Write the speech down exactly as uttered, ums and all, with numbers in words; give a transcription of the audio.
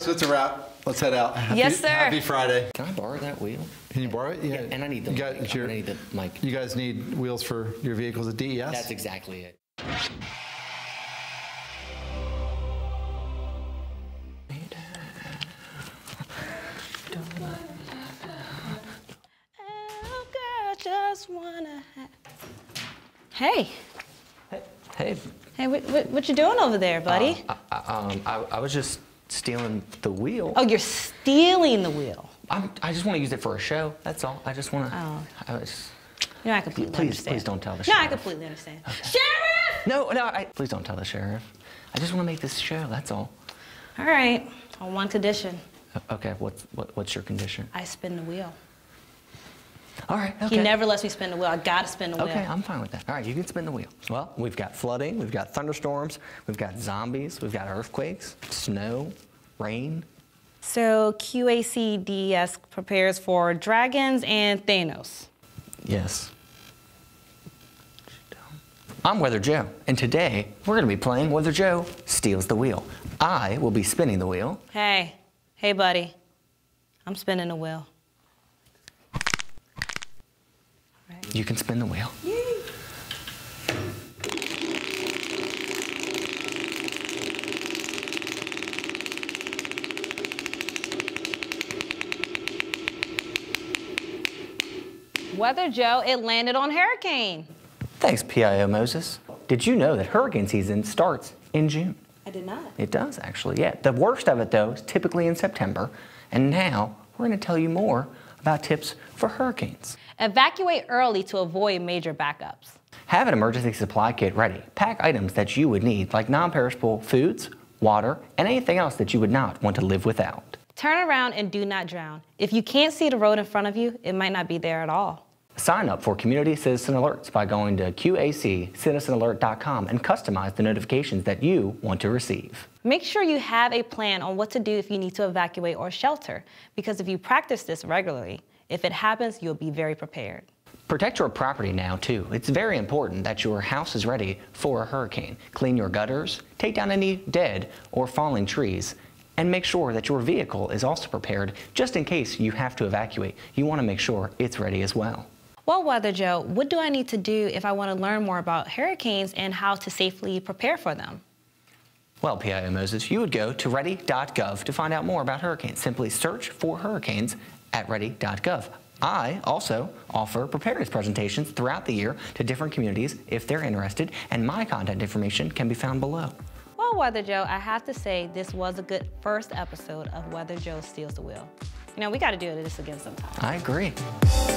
So it's a wrap. Let's head out. Happy, Yes, sir. Happy Friday. Can I borrow that wheel? Can you borrow it? Yeah. Yeah, and I need the you got, mic. your, I need the mic. You guys need wheels for your vehicles at D E S? That's exactly it. Oh, girl, just wanna have... Hey. Hey. Hey. Hey, what, what, what you doing over there, buddy? Uh, I, I, um, I, I was just stealing the wheel. Oh, you're stealing the wheel. I'm, I just want to use it for a show. That's all. I just want to. Oh. I was, No, I completely please, understand. please don't tell the No, sheriff. I completely understand. Okay. Sheriff! No, no, I, please don't tell the sheriff. I just want to make this show. That's all. All right, on one condition. Okay, what's what, what's your condition? I spin the wheel. All right. Okay. He never lets me spin the wheel. I gotta spin the wheel. Okay, I'm fine with that. All right, you can spin the wheel. Well, we've got flooding, we've got thunderstorms, we've got zombies, we've got earthquakes, snow, rain. So Q A C D S prepares for dragons and Thanos. Yes. I'm Weather Joe, and today we're going to be playing Weather Joe Steals the Wheel. I will be spinning the wheel. Hey, hey buddy, I'm spinning the wheel. Right. You can spin the wheel. Yay. Weather Joe, it landed on hurricane. Thanks, P I O Moses. Did you know that hurricane season starts in June? I did not. It does, actually, yeah. The worst of it, though, is typically in September. And now, we're going to tell you more about tips for hurricanes. Evacuate early to avoid major backups. Have an emergency supply kit ready. Pack items that you would need, like non-perishable foods, water, and anything else that you would not want to live without. Turn around and do not drown. If you can't see the road in front of you, it might not be there at all. Sign up for Community Citizen Alerts by going to Q A C citizen alert dot com and customize the notifications that you want to receive. Make sure you have a plan on what to do if you need to evacuate or shelter, because if you practice this regularly, if it happens, you'll be very prepared. Protect your property now, too. It's very important that your house is ready for a hurricane. Clean your gutters, take down any dead or falling trees, and make sure that your vehicle is also prepared just in case you have to evacuate. You want to make sure it's ready as well. Well, Weather Joe, what do I need to do if I want to learn more about hurricanes and how to safely prepare for them? Well, P I O Moses, you would go to ready dot gov to find out more about hurricanes. Simply search for hurricanes at ready dot gov. I also offer preparedness presentations throughout the year to different communities if they're interested, and my contact information can be found below. Well, Weather Joe, I have to say this was a good first episode of Weather Joe Steals the Wheel. You know, we got to do this again sometime. I agree.